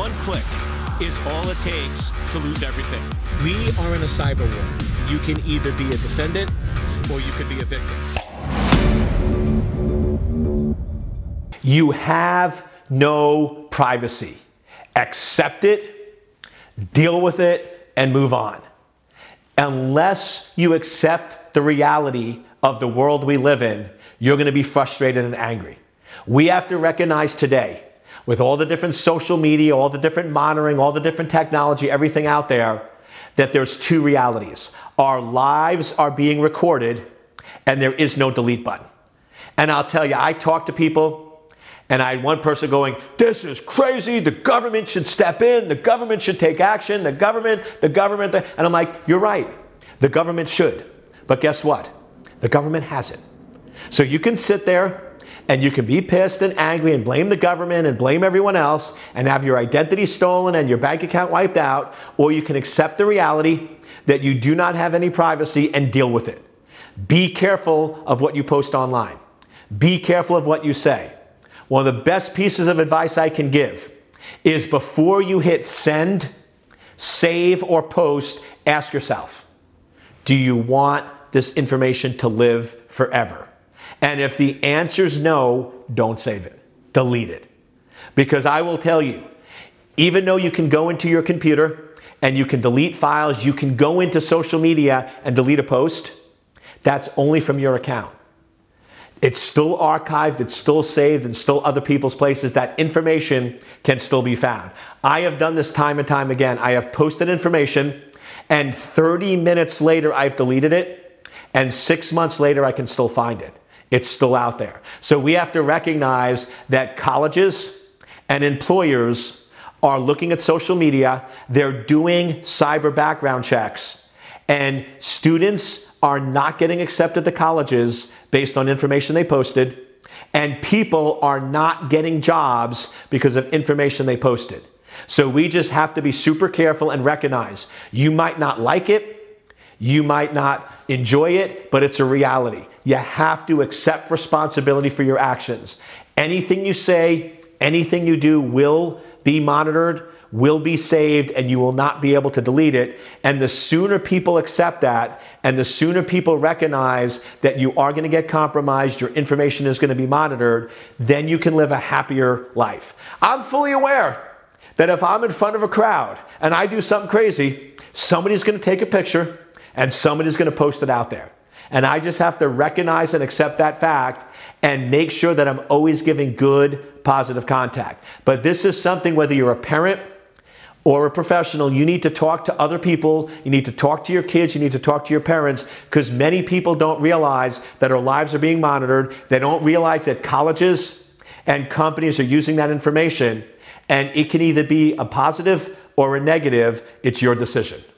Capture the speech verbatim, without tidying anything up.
One click is all it takes to lose everything. We are in a cyber war. You can either be a defendant or you could be a victim. You have no privacy. Accept it, deal with it, and move on. Unless you accept the reality of the world we live in, you're going to be frustrated and angry. We have to recognize today, with all the different social media, all the different monitoring, all the different technology, everything out there, that there's two realities. Our lives are being recorded, and there is no delete button. And I'll tell you, I talk to people, and I had one person going, this is crazy, the government should step in, the government should take action, the government, the government, the... and I'm like, you're right, the government should. But guess what? The government hasn't. So you can sit there and you can be pissed and angry and blame the government and blame everyone else and have your identity stolen and your bank account wiped out, or you can accept the reality that you do not have any privacy and deal with it. Be careful of what you post online. Be careful of what you say. One of the best pieces of advice I can give is before you hit send, save, or post, ask yourself, do you want this information to live forever? And if the answer is no, don't save it. Delete it. Because I will tell you, even though you can go into your computer and you can delete files, you can go into social media and delete a post, that's only from your account. It's still archived, it's still saved, and still other people's places. That information can still be found. I have done this time and time again. I have posted information, and thirty minutes later, I've deleted it, and six months later, I can still find it. It's still out there. So we have to recognize that colleges and employers are looking at social media, they're doing cyber background checks, and students are not getting accepted to colleges based on information they posted, and people are not getting jobs because of information they posted. So we just have to be super careful and recognize you might not like it, you might not enjoy it, but it's a reality. You have to accept responsibility for your actions. Anything you say, anything you do will be monitored, will be saved, and you will not be able to delete it. And the sooner people accept that, and the sooner people recognize that you are going to get compromised, your information is going to be monitored, then you can live a happier life. I'm fully aware that if I'm in front of a crowd and I do something crazy, somebody's going to take a picture and somebody's going to post it out there. And I just have to recognize and accept that fact and make sure that I'm always giving good, positive contact. But this is something, whether you're a parent or a professional, you need to talk to other people, you need to talk to your kids, you need to talk to your parents, because many people don't realize that our lives are being monitored. They don't realize that colleges and companies are using that information, and it can either be a positive or a negative. It's your decision.